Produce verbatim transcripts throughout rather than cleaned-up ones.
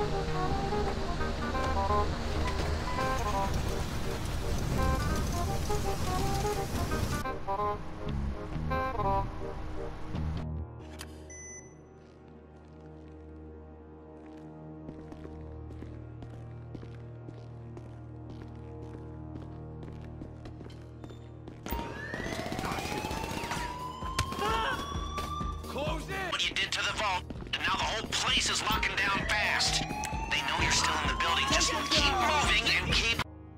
What you did to the vault, and now the whole place is locking down fast. They know you're still in the building. Just keep moving and keep...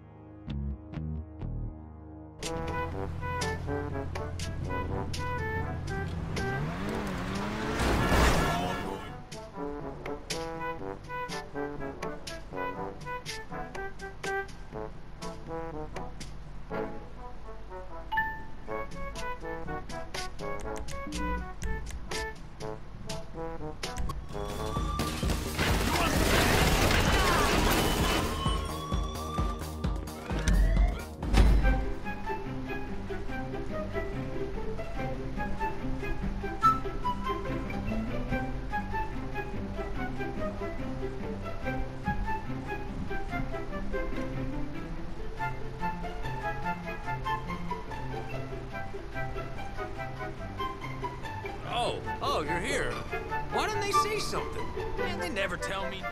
Oh, oh, you're here. Why didn't they say something? Man, they never tell me.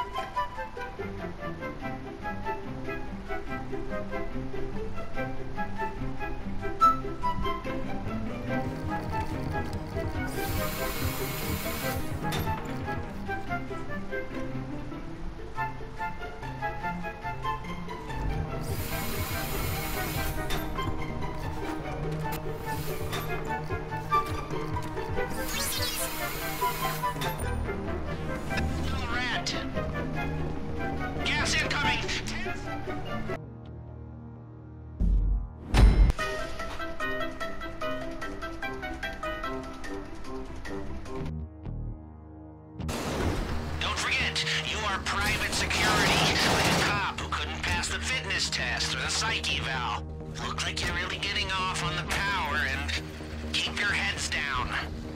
Rat! Gas incoming! Don't forget, you are private security, like a cop who couldn't pass the fitness test or the psych eval. Look like you're really getting off on the power, and keep your heads down.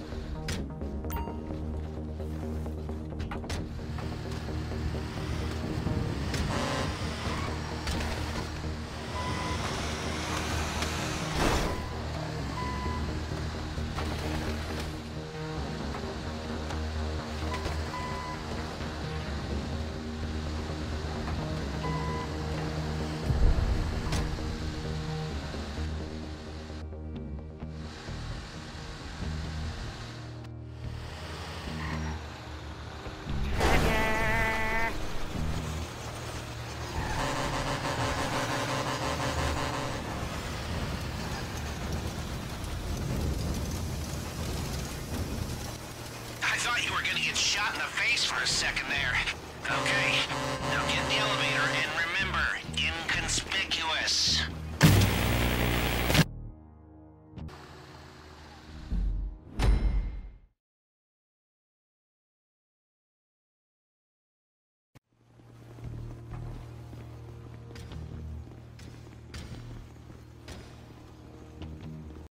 I thought you were gonna get shot in the face for a second there. Okay, now get in the elevator and